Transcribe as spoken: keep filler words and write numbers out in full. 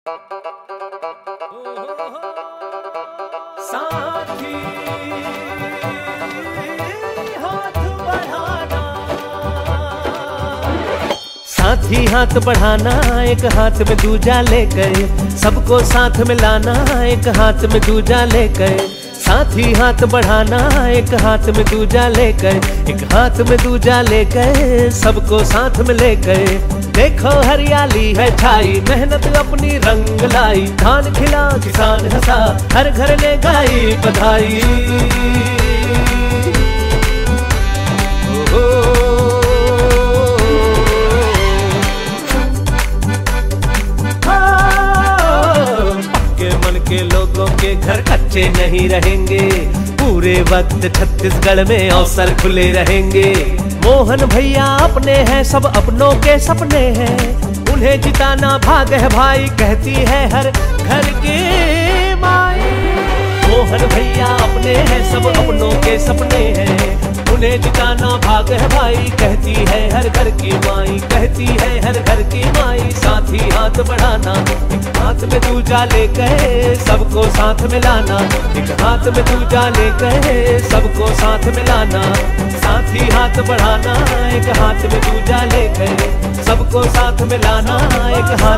साथी हाथ बढ़ाना, साथी हाथ बढ़ाना, एक हाथ में दूजा लेकर सबको साथ मिलाना, एक हाथ में दूजा लेकर साथी हाथ बढ़ाना, एक हाथ में दूजा लेकर, एक हाथ में दूजा लेकर सबको साथ में लेकर। देखो हरियाली है छाई, मेहनत अपनी रंग लाई, धान खिला किसान हंसा, हर घर ने गाई बधाई। के लोगों के घर कच्चे नहीं रहेंगे, पूरे वक्त छत्तीसगढ़ में अवसर खुले रहेंगे। मोहन भैया अपने हैं, सब अपनों के सपने हैं, उन्हें जिताना भाग है भाई, कहती है हर घर की माई। मोहन भैया अपने हैं, सब अपनों के सपने हैं, उन्हें जिताना भाग है भाई, कहती है हर घर की माई, कहती है हर घर की माई। साथी हाथ बढ़ाना, एक हाथ में दूजा लेकर सबको साथ मिलाना, एक हाथ में दूजा लेकर सबको साथ मिलाना। साथी हाथ बढ़ाना, एक हाथ में दूजा लेकर सबको साथ मिलाना, एक हाथ